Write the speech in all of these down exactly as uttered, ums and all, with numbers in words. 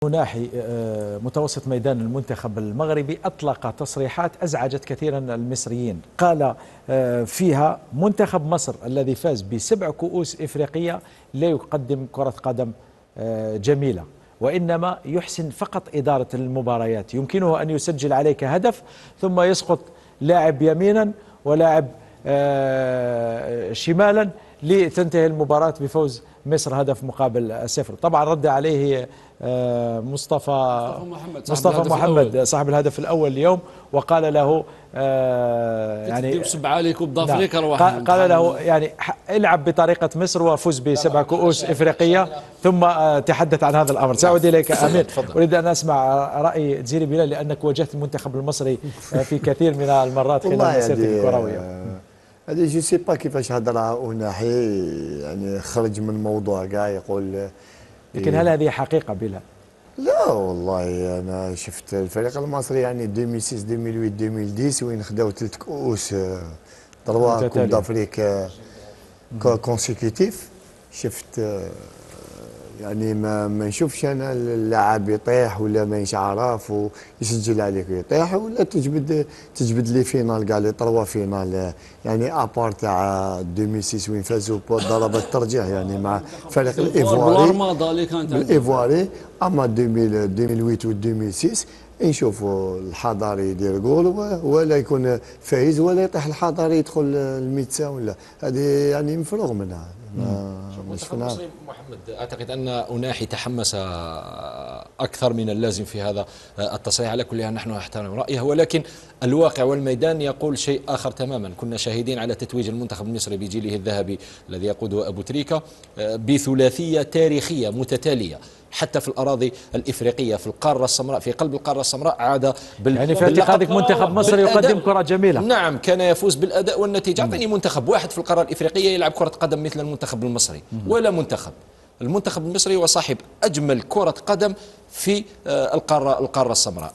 ناحي متوسط ميدان المنتخب المغربي أطلق تصريحات أزعجت كثيرا المصريين. قال فيها: منتخب مصر الذي فاز بسبع كؤوس إفريقية لا يقدم كرة قدم جميلة، وإنما يحسن فقط إدارة المباريات. يمكنه أن يسجل عليك هدف ثم يسقط لاعب يمينا ولاعب شمالا لتنتهي المباراة بفوز مصر هدف مقابل صفر. طبعا رد عليه مصطفى محمد مصطفى محمد صاحب الهدف الأول اليوم، وقال له يعني يصب عليك وبضافريك نعم قال له يعني العب بطريقة مصر وفوز بسبع كؤوس إفريقية، ثم تحدث عن هذا الأمر. سأعود إليك أمين، أريد أن أسمع رأي تزيري بلال لأنك واجهت المنتخب المصري في كثير من المرات خلال مسيرتك الكروية. هذه جو سي با كيفاش هضر أوناحي، يعني خرج من موضوع كاع يقول. لكن هل هذه حقيقة بلا؟ لا والله أنا شفت الفريق المصري يعني ألفين وستة ألفين وثمانية ألفين وعشرة وين خداو ثلاث كؤوس تروا كوب دافريك كونسيكوتيف. شفت يعني ما ما نشوفش انا اللاعب يطيح ولا ماهيش عارف ويسجل عليك يطيح، ولا تجبد تجبد لي فينال كاع لي تروا فينال يعني ابار تاع ألفين وستة وين فازوا بضربات الترجيح يعني مع فريق الايفواري الايفواري. اما ألفين وثمانية و ألفين وستة نشوفوا الحضاري يدير جول ولا يكون فايز ولا يطيح الحضاري يدخل الميتسا، ولا هذه يعني مفروغ منها. المنتخب المصري محمد، اعتقد ان أوناحي تحمس اكثر من اللازم في هذا التصريح. على كل حال نحن نحترم رايه، ولكن الواقع والميدان يقول شيء اخر تماما. كنا شاهدين على تتويج المنتخب المصري بجيله الذهبي الذي يقوده ابو تريكه بثلاثيه تاريخيه متتاليه حتى في الأراضي الإفريقية، في القارة السمراء، في قلب القارة السمراء عاد بال... يعني في اعتقادك منتخب مصر يقدم كرة جميلة؟ نعم، كان يفوز بالأداء والنتيجة. أعطيني منتخب واحد في القارة الإفريقية يلعب كرة قدم مثل المنتخب المصري، ولا منتخب. المنتخب المصري هو صاحب أجمل كرة قدم في القارة القارة السمراء.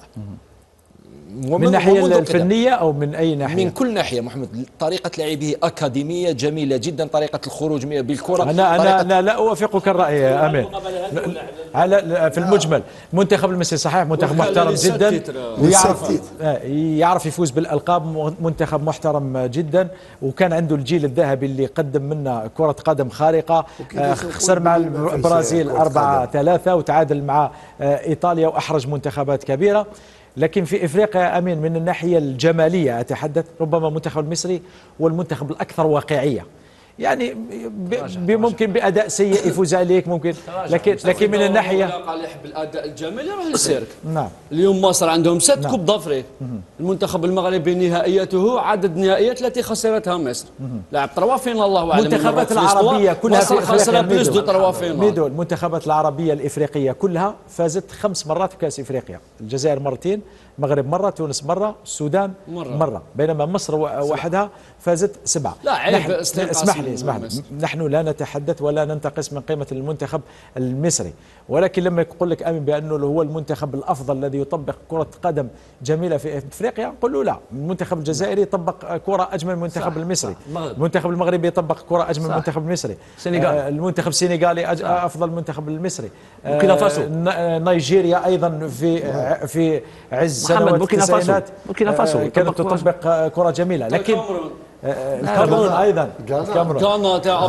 من الناحية الفنية أو من أي ناحية؟ من كل ناحية محمد. طريقة لعبه أكاديمية جميلة جدا، طريقة الخروج بالكرة. أنا أنا أنا لا أوافقك الرأي يا أمين. على في المجمل منتخب المصري صحيح منتخب محترم جدا، ويعرف يعرف يفوز بالألقاب، منتخب محترم جدا، وكان عنده الجيل الذهبي اللي قدم منا كرة قدم خارقة. خسر مع البرازيل أربعة ثلاثة وتعادل مع إيطاليا وأحرج منتخبات كبيرة. لكن في افريقيا امين من الناحيه الجماليه اتحدث، ربما المنتخب المصري هو المنتخب الاكثر واقعيه. يعني ممكن باداء سيء يفوز عليك ممكن، لكن لكن من الناحيه قال يحب الاداء الجمالي يروح للسيرك. نعم. اليوم مصر عندهم ست نعم. كوب دافريك. المنتخب المغربي نهائياته عدد نهائيات التي خسرتها مصر. لعب تروا فينال الله اعلم. المنتخبات العربيه كلها مصر خسرت بلوس دو تروا فينال. ميدو المنتخبات العربيه الافريقيه كلها فازت خمس مرات بكاس افريقيا. الجزائر مرتين، المغرب مرة، تونس مرة، السودان مرة, مرة. بينما مصر وحدها فازت سبعة. لا عيب. اسمح لي اسمح لي نحن لا نتحدث ولا ننتقص من قيمة المنتخب المصري، ولكن لما يقول لك أمين بأنه هو المنتخب الأفضل الذي يطبق كرة قدم جميلة في افريقيا، نقول له لا. المنتخب الجزائري يطبق كرة أجمل من المنتخب المصري، المنتخب المغربي يطبق كرة أجمل من المنتخب المصري، آه المنتخب السنغالي أفضل من المنتخب المصري، آه نيجيريا أيضا في آه في عز سنوات التسعينات كانت تطبق كرة جميلة. لكن الكاميرون ايضا الكاميرون تاع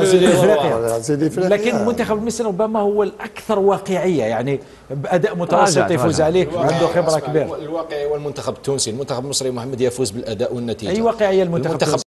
افريقيا، لكن المنتخب المصري ربما هو الاكثر واقعيه، يعني باداء متوسط يفوز عليك وعنده خبره كبيره. الواقعي والمنتخب التونسي، المنتخب المصري محمد يفوز بالاداء والنتيجه. اي واقعيه المنتخب